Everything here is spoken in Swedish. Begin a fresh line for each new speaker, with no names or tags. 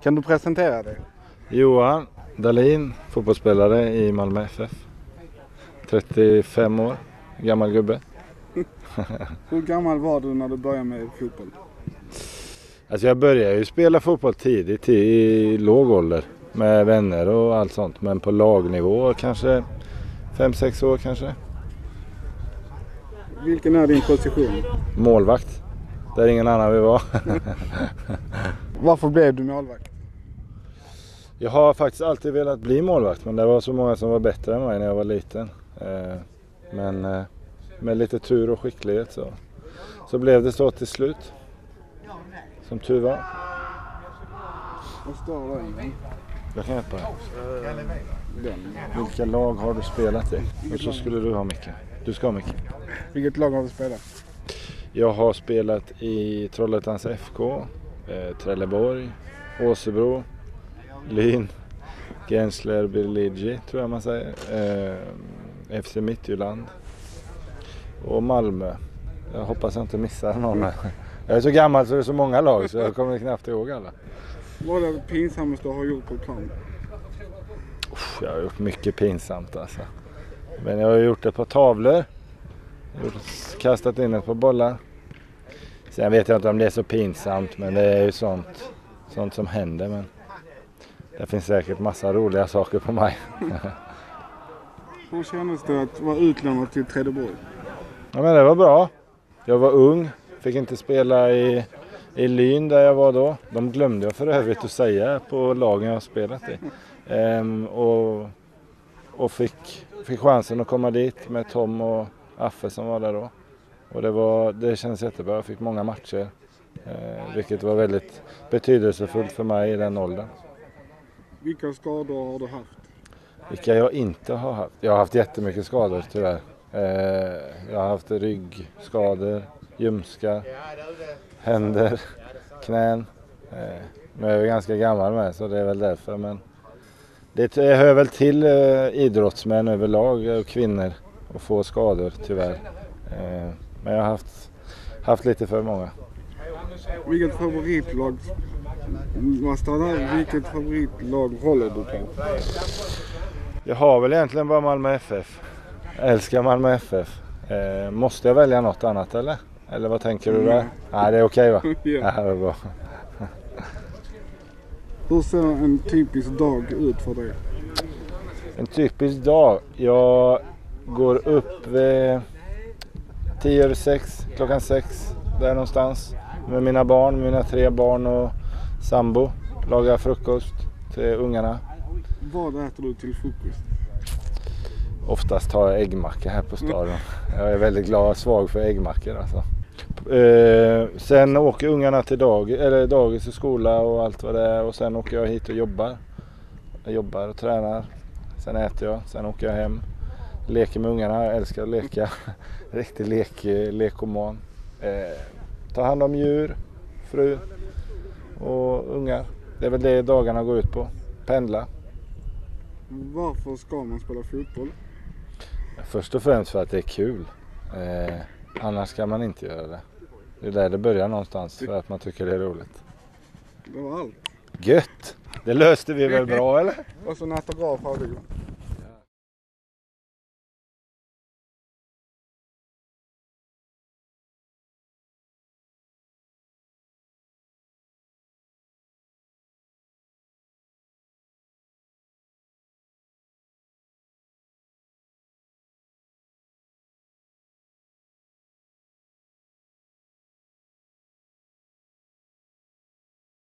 Kan du presentera dig?
Johan Dahlin, fotbollsspelare i Malmö FF. 35 år, gammal gubbe.
Hur gammal var du när du började med fotboll?
Alltså jag började ju spela fotboll tidigt i låg ålder med vänner och allt sånt. Men på lagnivå kanske 5-6 år kanske.
Vilken är din position?
Målvakt, där ingen annan vill vara.
Varför blev du målvakt?
Jag har faktiskt alltid velat bli målvakt, men det var så många som var bättre än mig när jag var liten. Men med lite tur och skicklighet så blev det så till slut. Som tur var.
Vad står det?
Jag kan hjälpa dig. Vilka lag har du spelat i? Och så skulle du ha Micke. Du ska ha Micke.
Vilket lag har du spelat?
Jag har spelat i Trollhättans FK, Trelleborg, Åsebro, Lyn, Gensler Birligi tror jag man säger, FC Midtjylland och Malmö. Jag hoppas jag inte missar någon. Jag är så gammal så det är så många lag så jag kommer knappt ihåg alla.
Vad är det pinsammaste du har gjort på plan?
Jag har gjort mycket pinsamt alltså. Men jag har gjort ett par tavlor. Kastat in ett par bollar. Sen vet jag inte om det är så pinsamt, men det är ju sånt som händer. Men det finns säkert massa roliga saker på mig.
Hur kändes det att vara utlånad till Trelleborg?
Ja, men det var bra. Jag var ung, fick inte spela i Lyn där jag var då. De glömde jag för övrigt att säga på lagen jag har spelat i. Och fick chansen att komma dit med Tom och Affe som var där då. Och det kändes jättebra. Jag fick många matcher. Vilket var väldigt betydelsefullt för mig i den åldern.
Vilka skador har du haft?
Vilka jag inte har haft. Jag har haft jättemycket skador tyvärr. Jag har haft ryggskador, ljumskar, händer, knän. Men jag är ganska gammal med så det är väl därför. Men det hör väl till idrottsmän överlag och kvinnor att få skador tyvärr. Men jag har haft lite för många.
Vilket favoritlag håller du på?
Jag har väl egentligen bara Malmö FF. Jag älskar Malmö FF. Måste jag välja något annat eller? Eller vad tänker du där? Nej, det är okej va?
Ja.
Det är bra.
Hur ser en typisk dag ut för dig?
En typisk dag? Jag går upp vid 5:50, klockan 6 där någonstans. Med mina 3 barn och sambo. Lagar frukost till ungarna.
Vad äter du till frukost?
Oftast tar jag äggmacka här på staden. Jag är väldigt svag för äggmackor alltså. Sen åker ungarna till dagis och skola och allt vad det är. Och sen åker jag hit och jobbar. Jag jobbar och tränar. Sen äter jag. Sen åker jag hem. Leker med ungarna. Jag älskar att leka. Riktig lekoman. Ta hand om djur, fru och ungar. Det är väl det dagarna går ut på. Pendla.
Varför ska man spela fotboll?
Först och främst för att det är kul. Annars ska man inte göra det. Det är där det börjar någonstans för att man tycker det är roligt.
Det var allt.
Gött! Det löste vi väl bra eller?
Och så en autograf har du.